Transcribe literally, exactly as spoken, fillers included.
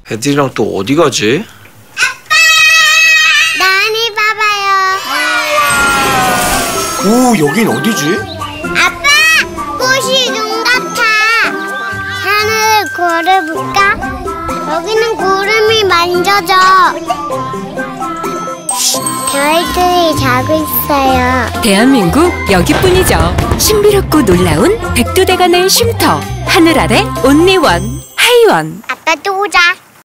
애들이랑 또 어디 가지? 아빠! 나은이 봐봐요. 오, 여긴 어디지? 아빠! 꽃이 눈 같아. 하늘을 걸어볼까? 여기는 구름이 만져져. 별들이 자고 있어요. 대한민국 여기뿐이죠. 신비롭고 놀라운 백두대간의 쉼터. 하늘 아래 온리원 하이원. 아빠 또 오자.